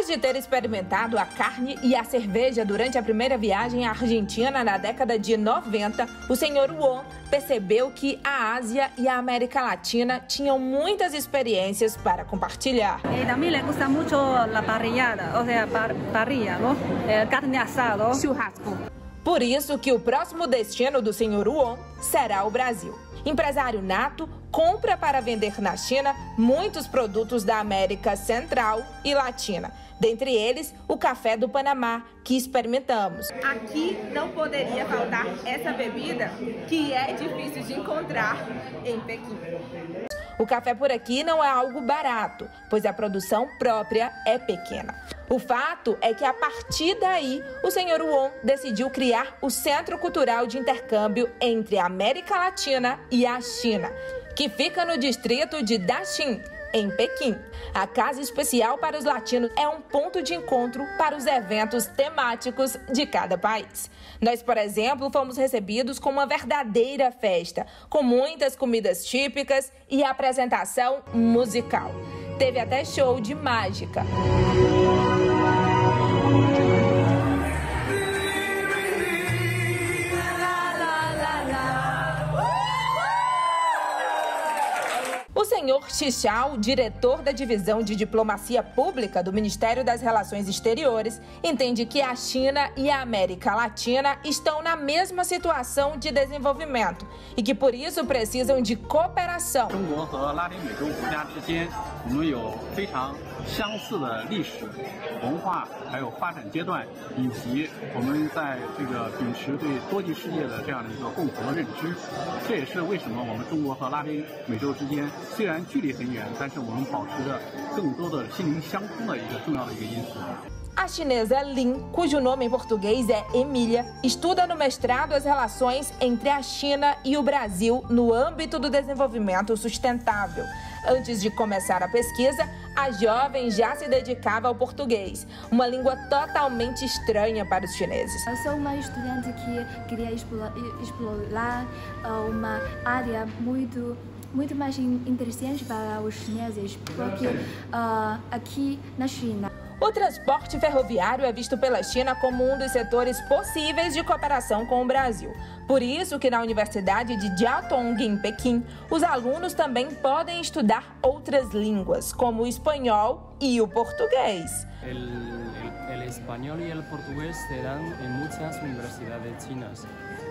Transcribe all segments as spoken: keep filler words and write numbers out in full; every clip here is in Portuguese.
Depois de ter experimentado a carne e a cerveja durante a primeira viagem à Argentina na década de noventa, o senhor Wong percebeu que a Ásia e a América Latina tinham muitas experiências para compartilhar. E a mim me gusta muito a parrillada, ou seja, par parrilla, ¿no? Carne assada, churrasco. Por isso que o próximo destino do senhor Wong será o Brasil. Empresário nato, compra para vender na China muitos produtos da América Central e Latina. Dentre eles, o café do Panamá, que experimentamos. Aqui não poderia faltar essa bebida, que é difícil de encontrar em Pequim. O café por aqui não é algo barato, pois a produção própria é pequena. O fato é que, a partir daí, o senhor Wong decidiu criar o Centro Cultural de Intercâmbio entre a América Latina e a China, que fica no distrito de Daxing, em Pequim. A Casa Especial para os Latinos é um ponto de encontro para os eventos temáticos de cada país. Nós, por exemplo, fomos recebidos com uma verdadeira festa, com muitas comidas típicas e apresentação musical. Teve até show de mágica. O senhor Xichao, diretor da Divisão de Diplomacia Pública do Ministério das Relações Exteriores, entende que a China e a América Latina estão na mesma situação de desenvolvimento e que, por isso, precisam de cooperação. A chinesa Lin, cujo nome em português é Emília, estuda no mestrado as relações entre a China e o Brasil no âmbito do desenvolvimento sustentável. Antes de começar a pesquisa, a jovem já se dedicava ao português, uma língua totalmente estranha para os chineses. Eu sou uma estudante que queria explorar, explorar uma área muito muito mais interessante para os chineses, porque uh, aqui na China o transporte ferroviário é visto pela China como um dos setores possíveis de cooperação com o Brasil. Por isso que na Universidade de Jiaotong, em Pequim, os alunos também podem estudar outras línguas, como o espanhol e o português. O espanhol e o português se dão em muitas universidades chinas.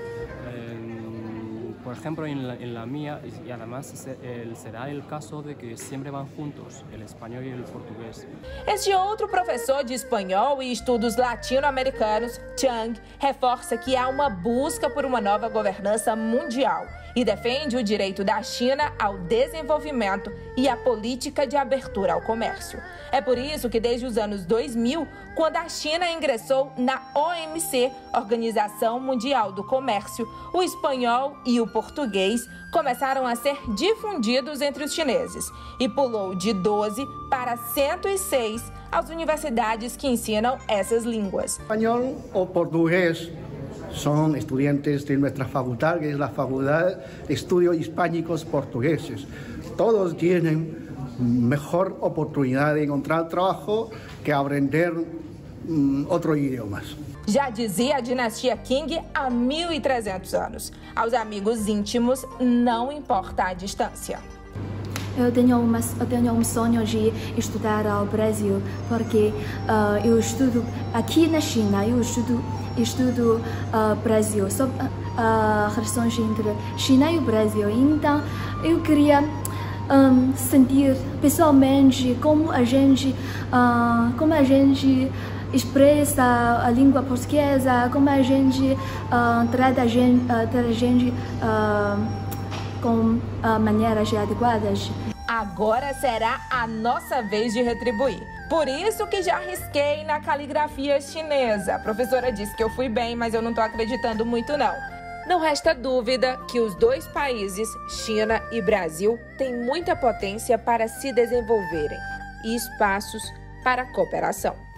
Por ejemplo, en la, en la mía, y además será el caso de que siempre van juntos, el español y el portugués. Este outro professor de espanhol e estudos latino-americanos, Chang, reforça que há uma busca por uma nova governança mundial e defende o direito da China ao desenvolvimento e a política de abertura ao comércio. É por isso que desde os anos dois mil, quando a China ingressou na O M C, Organização Mundial do Comércio, o espanhol e o português começaram a ser difundidos entre os chineses e pulou de doze para cento e seis as universidades que ensinam essas línguas. Espanhol ou português são estudantes de nossa faculdade, que é a Faculdade de Estudos Hispânicos Portugueses. Todos têm melhor oportunidade de encontrar trabalho que aprender um, outros idiomas. Já dizia a dinastia Qing há mil e trezentos anos. Aos amigos íntimos não importa a distância. Eu tenho, uma, eu tenho um sonho de estudar ao Brasil, porque uh, eu estudo aqui na China, eu estudo, estudo uh, Brasil, sobre uh, relações entre China e o Brasil. Então, eu queria um, sentir pessoalmente como a gente, uh, como a gente expressa a língua portuguesa, como a gente uh, trata a gente, uh, trata a gente uh, com uh, maneiras adequadas. Agora será a nossa vez de retribuir. Por isso que já arrisquei na caligrafia chinesa. A professora disse que eu fui bem, mas eu não estou acreditando muito não. Não resta dúvida que os dois países, China e Brasil, têm muita potência para se desenvolverem e espaços para a cooperação.